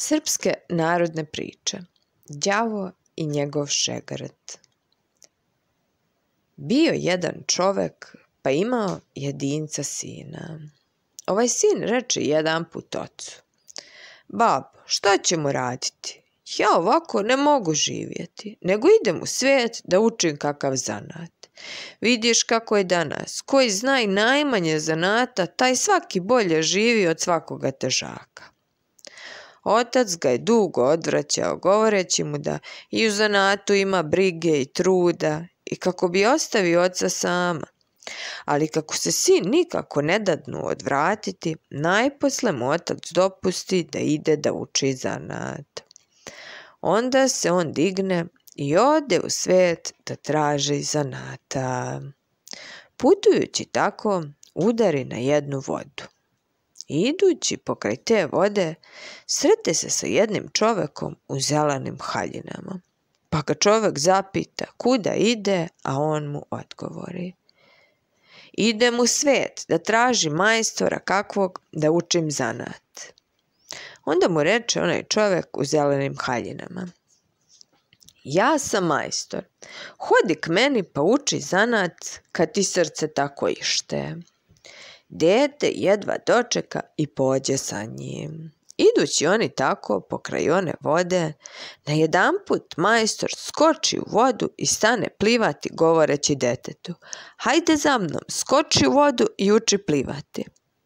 Srpske narodne priče. Đavo i njegov šegrt. Bio jedan čovek, pa imao jedinca sina. Ovaj sin reče jedanput ocu: Babo, šta ćemo raditi? Ja ovako ne mogu živjeti, nego idem u svijet da učim kakav zanat. Vidiš kako je danas, koji zna i najmanje zanata, taj svaki bolje živi od svakoga težaka. Otac ga je dugo odvraćao, govoreći mu da i u zanatu ima brige i truda i kako bi ostavio oca sama. Ali kako se sin nikako ne dadnu odvratiti, najposle mu otac dopusti da ide da uči zanat. Onda se on digne i ode u svijet da traži zanata. Putujući tako, udari na jednu vodu. Idući pokraj te vode, srete se sa jednim čovekom u zelenim haljinama. Pa ga čovek zapita kuda ide, a on mu odgovori: Idem u svijet da tražim majstora kakvog da učim zanat. Onda mu reče onaj čovek u zelenim haljinama: Ja sam majstor, hodi k meni pa uči zanat kad ti srce tako ište. Dete jedva dočeka i pođe sa njim. Idući oni tako pokraj one vode, najedanput majstor skoči u vodu i stane plivati govoreći detetu: Hajde za mnom, skoči u vodu i uči plivati.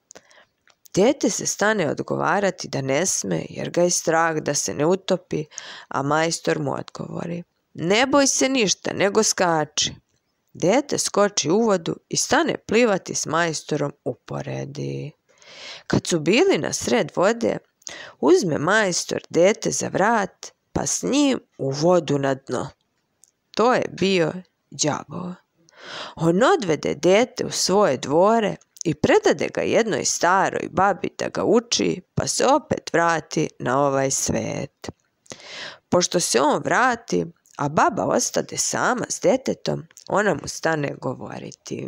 Dete se stane odgovarati da ne sme jer ga je strah da se ne utopi, a majstor mu odgovori: Ne boj se ništa, nego skači. Dete skoči u vodu i stane plivati s majstorom uporedi. Kad su bili na sred vode, uzme majstor dete za vrat, pa s njim u vodu na dno. To je bio đavo. On odvede dete u svoje dvore i predade ga jednoj staroj babi da ga uči, pa se opet vrati na ovaj svet. Pošto se on vrati, a baba ostade sama s detetom, ona mu stane govoriti: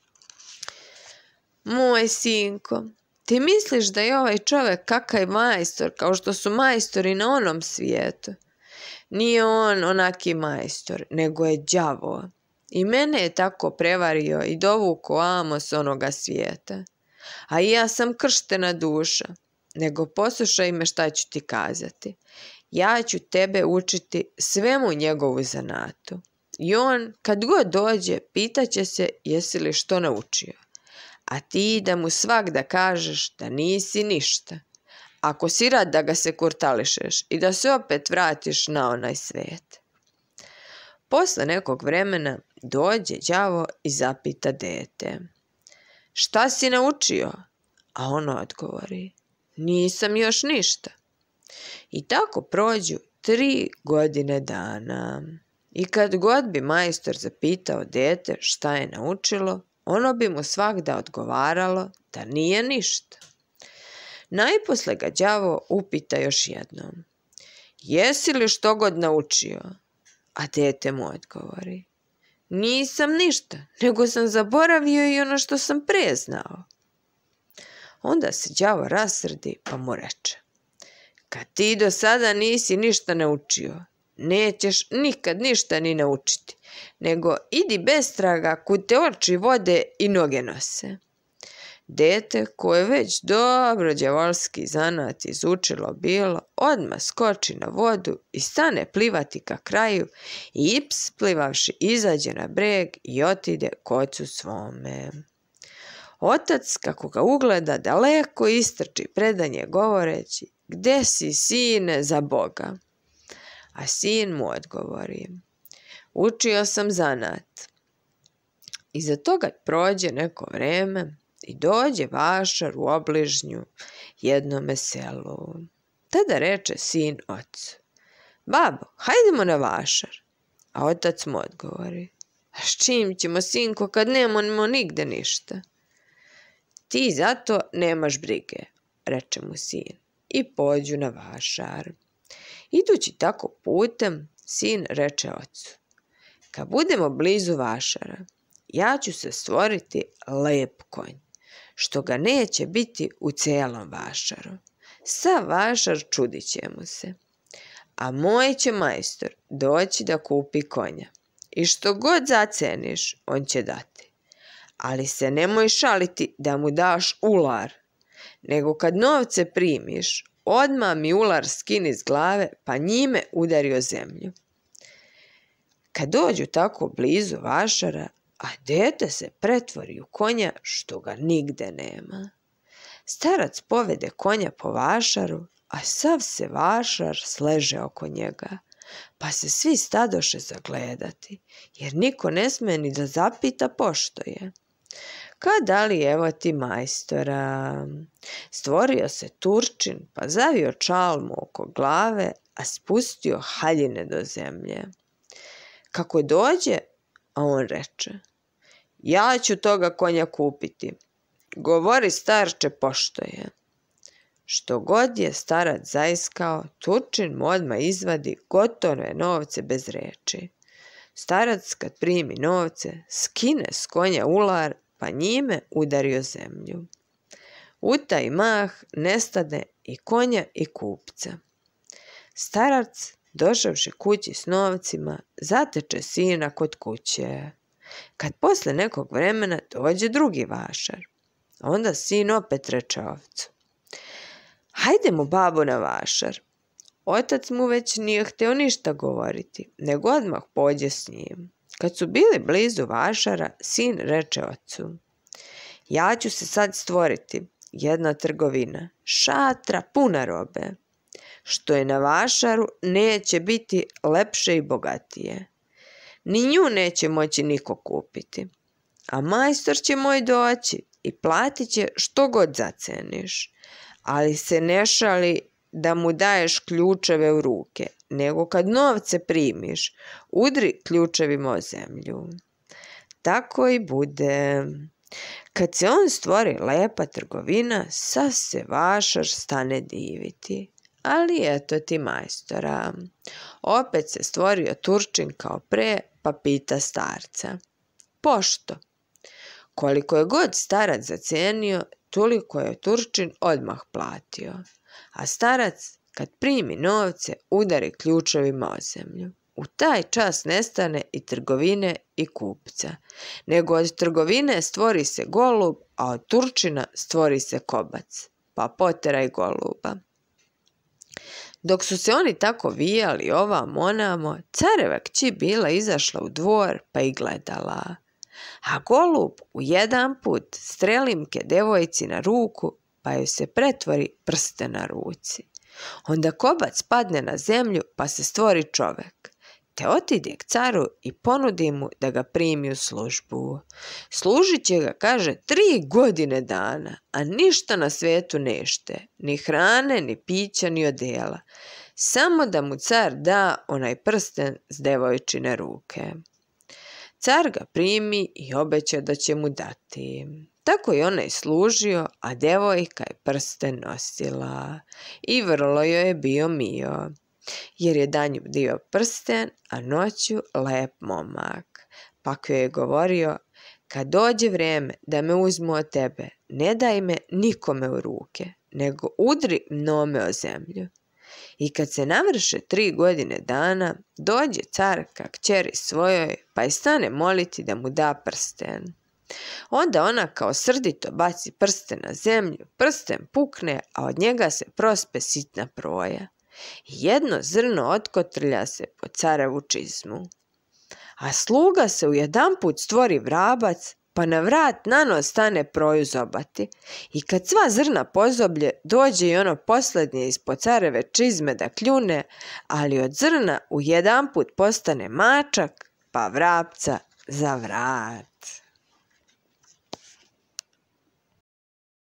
Moj sinko, ti misliš da je ovaj čovek kakav majstor, kao što su majstori na onom svijetu? Nije on onaki majstor, nego je đavo. I mene je tako prevario i dovuko amo s onoga svijeta. A i ja sam krštena duša, nego poslušaj me šta ću ti kazati. Ja ću tebe učiti svemu njegovu zanatu. I on, kad god dođe, pitaće se jesi li što naučio. A ti da mu svagda kažeš da nisi ništa. Ako si rad da ga se kurtališeš i da se opet vratiš na onaj svijet. Posle nekog vremena dođe đavo i zapita dete: Šta si naučio? A ono odgovori: Nisam još ništa. I tako prođu 3 godine dana. I kad god bi majstor zapitao dete šta je naučilo, ono bi mu svagda odgovaralo da nije ništa. Najposle ga đavo upita još jednom: Jesi li što god naučio? A dete mu odgovori: Nisam ništa, nego sam zaboravio i ono što sam pre znao. Onda se đavo rasrdi pa mu reče: Kad ti do sada nisi ništa naučio, nećeš nikad ništa ni naučiti, nego idi bestraga kud te oči vode i noge nose. Dete, koje već dobro đavolski zanat izučilo bilo, odmah skoči na vodu i stane plivati ka kraju i isplivavši izađe na breg i otide k ocu svome. Otac, kako ga ugleda, daleko istrči predanje govoreći: Gde si, sine, za Boga? A sin mu odgovori: Učio sam zanat. Iza toga prođe neko vreme i dođe vašar u obližnju jednome selu. Tada reče sin ocu: Babo, hajdemo na vašar. A otac mu odgovori: A s čim ćemo, sinko, kad nemamo nigde ništa? Ti zato nemaš brige, reče mu sin, i pođu na vašar. Idući tako putem, sin reče ocu: Kad budemo blizu vašara, ja ću se stvoriti lep konj, što ga neće biti u celom vašaru. Sav vašar čudit će mu se. A moj će majstor doći da kupi konja. I što god zaceniš, on će dati. Ali se nemoj šaliti da mu daš ular, nego kad novce primiš, odmah mi ular skini s glave, pa njime udari o zemlju. Kad dođu tako blizu vašara, a dete se pretvori u konja što ga nigde nema. Starac povede konja po vašaru, a sav se vašar sleže oko njega, pa se svi stadoše zagledati, jer niko ne sme ni da zapita pošto je. Kad ali evo ti majstora, stvorio se Turčin, pa zavio čalmu oko glave, a spustio haljine do zemlje. Kako dođe, a on reče, ja ću toga konja kupiti, govori starče pošto je. Što god je starac zaiskao, Turčin mu odmah izvadi gotove novce bez reči. Starac kad primi novce, skine s konja ular, pa njime udari o zemlju. U taj mah nestade i konja i kupca. Starac, došavši kući s novcima, zateče sina kod kuće. Kad posle nekog vremena dođe drugi vašar, onda sin opet reče ovcu, hajdemo babo na vašar. Otac mu već nije hteo ništa govoriti, nego odmah pođe s njim. Kad su bili blizu vašara, sin reče ocu, ja ću se sad stvoriti jedna trgovina, šatra puna robe. Što je na vašaru neće biti lepše i bogatije. Ni nju neće moći niko kupiti. A majstor će moj doći i platit će što god zaceniš. Ali se ne šali da mu daješ ključeve u ruke, nego kad novce primiš, udri ključevima o zemlju. Tako i bude. Kad se on stvori lepa trgovina, sav se vašar stane diviti. Ali eto ti majstora. Opet se stvorio Turčin kao pre, pa pita starca. Pošto? Koliko je god starac zacenio, toliko je Turčin odmah platio. A starac, kad primi novce, udari ključevima o zemlju. U taj čas nestane i trgovine i kupca. Nego od trgovine stvori se golub, a od Turčina stvori se kobac. Pa poteraj goluba. Dok su se oni tako vijali ovamo onamo, careva kći bila izašla u dvor pa i gledala. A golub u jedan put strelimke devojci na ruku, pa joj se pretvori prsten na ruci. Onda kobac padne na zemlju pa se stvori čovek. Te otide k caru i ponudi mu da ga primi u službu. Služit će ga, kaže, 3 godine dana, a ništa na svetu nešte, ni hrane, ni pića, ni odela. Samo da mu car da onaj prsten s devojčine ruke. Car ga primi i obeća da će mu dati. Tako je onaj služio, a devojka je prsten nosila i vrlo joj je bio mio, jer je danju bio prsten, a noću lep momak. Pa joj je govorio, kad dođe vreme da me uzmu od tebe, ne daj me nikome u ruke, nego udri mnome o zemlju. I kad se navrše 3 godine dana, dođe car ka kćeri svojoj, pa je stane moliti da mu da prsten. Onda ona kao srdito baci prsten na zemlju, prsten pukne, a od njega se prospe sitna proja. Jedno zrno otkotrlja se po carevu čizmu. A sluga se u jedanput stvori vrabac, pa na vrat nanos stane proju zobati. I kad sva zrna pozoblje, dođe i ono poslednje ispod careve čizme da kljune, ali od zrna u jedanput postane mačak, pa vrapca za vrat.